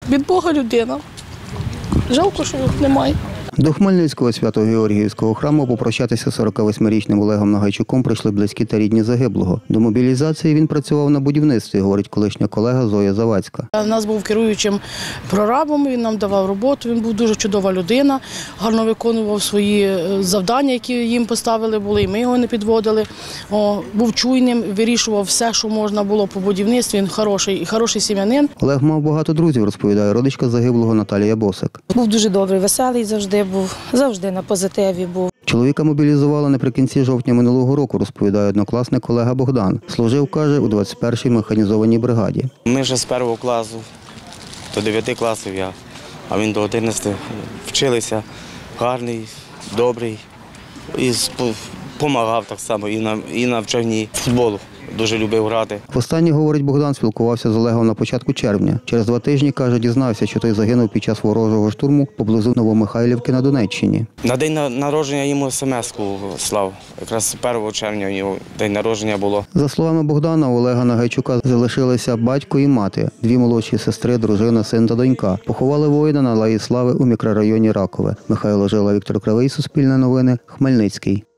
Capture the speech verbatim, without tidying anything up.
Від Бога людина. Жалко, що його немає. До Хмельницького Свято-Георгіївського храму попрощатися з сорокавосьмирічним Олегом Нагайчуком прийшли близькі та рідні загиблого. До мобілізації він працював на будівництві, говорить колишня колега Зоя Завадська. У нас був керуючим прорабом, він нам давав роботу, він був дуже чудова людина, гарно виконував свої завдання, які їм поставили були, і ми його не підводили. О, був чуйним, вирішував все, що можна було по будівництві, він хороший і хороший сім'янин. Олег мав багато друзів, розповідає родичка загиблого Наталія Босик. Був дуже добрий, веселий завжди був, завжди на позитиві був. Чоловіка мобілізували наприкінці жовтня минулого року, розповідає однокласник колега Богдан. Служив, каже, у двадцять першій механізованій бригаді. Ми вже з першого класу, до дев'яти класів я, а він до одинадцяти вчилися. Гарний, добрий і допомагав так само і на, і на навчанні футболу. Дуже любив грати. Востаннє, говорить Богдан, спілкувався з Олегом на початку червня. Через два тижні, каже, дізнався, що той загинув під час ворожого штурму поблизу Новомихайлівки на Донеччині. На день народження йому смс-ку слав. Якраз першого червня у нього день народження було. За словами Богдана, у Олега Нагайчука залишилися батько і мати, дві молодші сестри, дружина, син та донька. Поховали воїна на Алеї Слави у мікрорайоні Ракове. Михайло Жила, Віктор Кривий, Суспільне новини, Хмельницький.